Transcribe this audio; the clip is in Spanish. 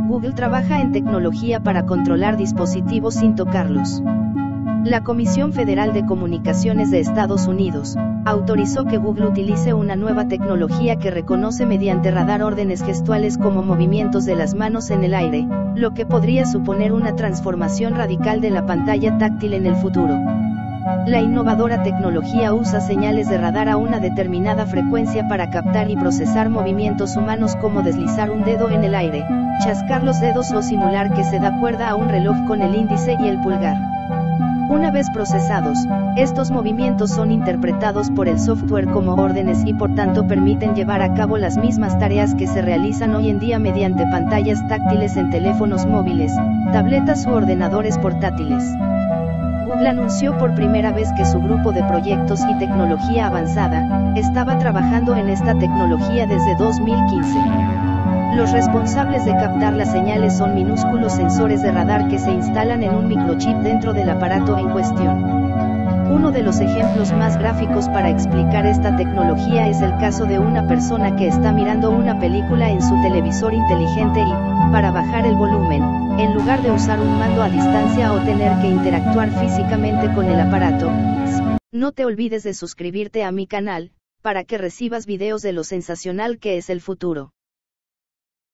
Google trabaja en tecnología para controlar dispositivos sin tocarlos. La Comisión Federal de Comunicaciones de Estados Unidos autorizó que Google utilice una nueva tecnología que reconoce mediante radar órdenes gestuales como movimientos de las manos en el aire, lo que podría suponer una transformación radical de la pantalla táctil en el futuro. La innovadora tecnología usa señales de radar a una determinada frecuencia para captar y procesar movimientos humanos como deslizar un dedo en el aire, chascar los dedos o simular que se da cuerda a un reloj con el índice y el pulgar. Una vez procesados, estos movimientos son interpretados por el software como órdenes y por tanto permiten llevar a cabo las mismas tareas que se realizan hoy en día mediante pantallas táctiles en teléfonos móviles, tabletas u ordenadores portátiles. Google anunció por primera vez que su grupo de proyectos y tecnología avanzada estaba trabajando en esta tecnología desde 2015. Los responsables de captar las señales son minúsculos sensores de radar que se instalan en un microchip dentro del aparato en cuestión. Uno de los ejemplos más gráficos para explicar esta tecnología es el caso de una persona que está mirando una película en su televisor inteligente y, para bajar el volumen, en lugar de usar un mando a distancia o tener que interactuar físicamente con el aparato, no te olvides de suscribirte a mi canal, para que recibas videos de lo sensacional que es el futuro.